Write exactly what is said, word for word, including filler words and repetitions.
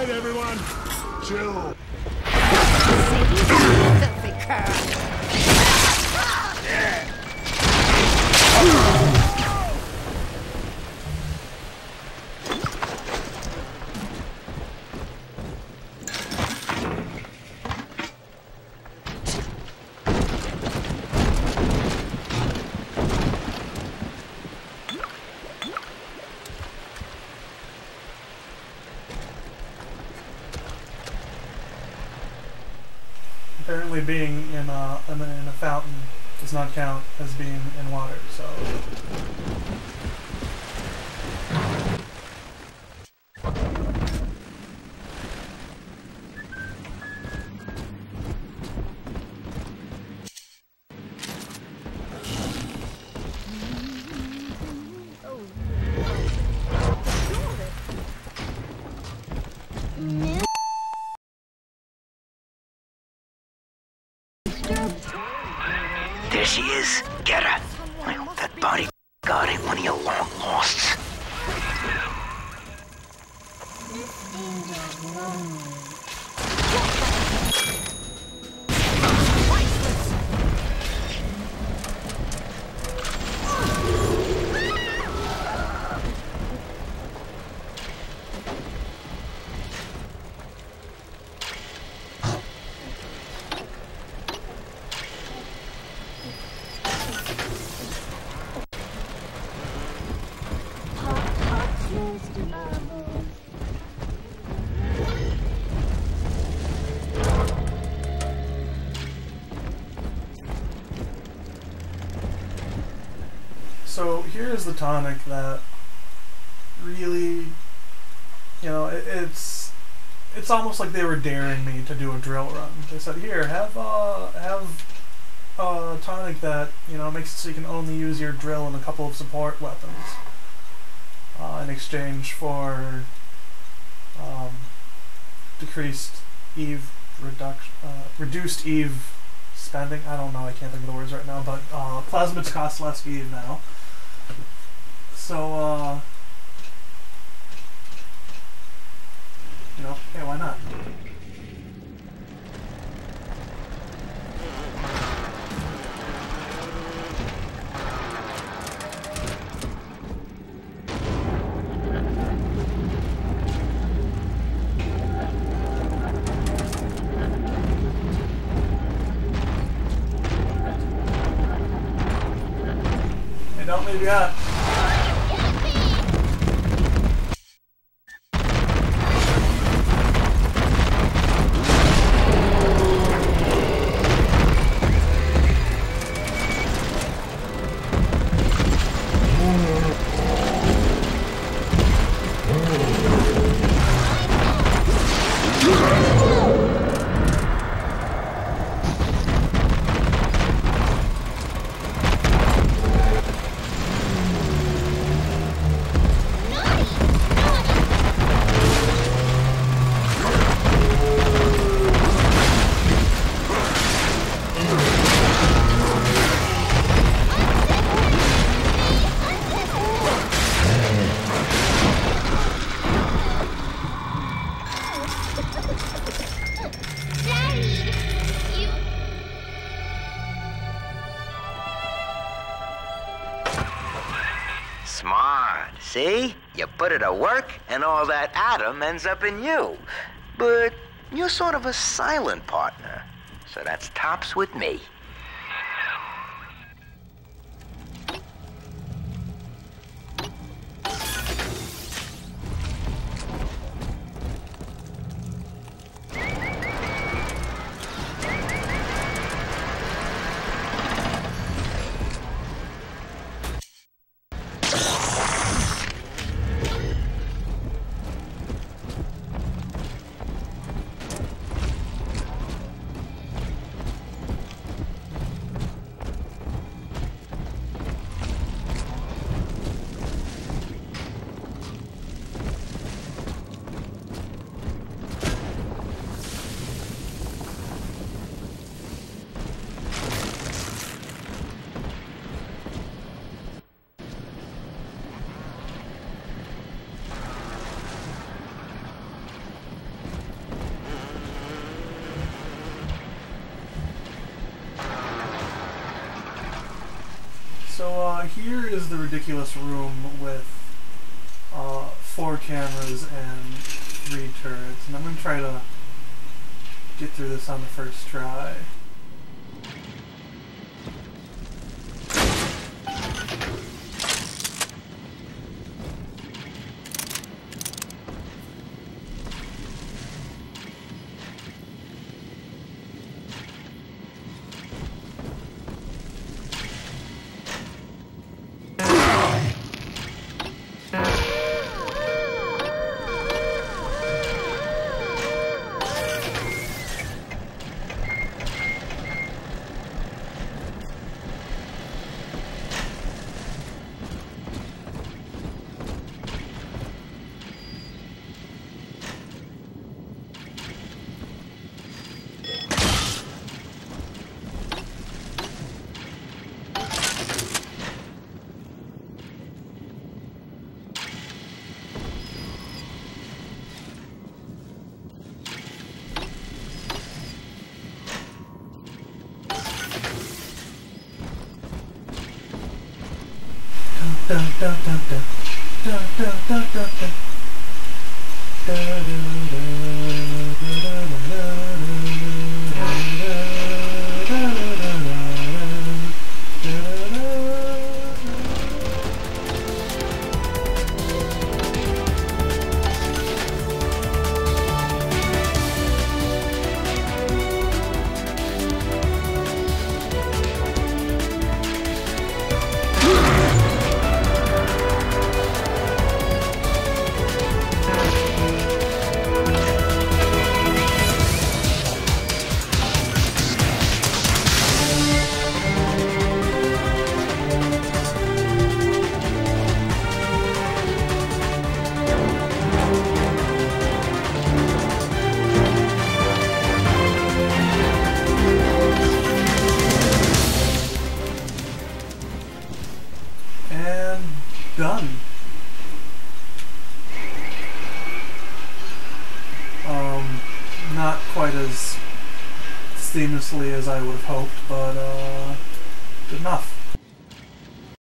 right, everyone. Chill. Filthy cur. Apparently being in a, in a, in a fountain does not count as being in water, so... There she is. Get her. I hope that bodyguard ain't one of your long losts. So here's the tonic that really, you know, it, it's it's almost like they were daring me to do a drill run. They said, "Here, have uh, have a tonic that, you know, makes it so you can only use your drill and a couple of support weapons uh, in exchange for um, decreased Eve reduction, uh, reduced Eve spending." I don't know. I can't think of the words right now, but uh, plasmids cost less Eve now. So, uh, you know, hey, why not? Hey, don't leave yet. Smart. See? You put it to work, and all that atom ends up in you. But you're sort of a silent partner, so that's tops with me. So uh, here is the ridiculous room with uh, four cameras and three turrets, and I'm going to try to get through this on the first try. Dun, dun, dun, dun. Dun, dun, dun, dun, dun. Da, da, da, da, da, da, and done. Um, not quite as seamlessly as I would have hoped, but uh, good enough.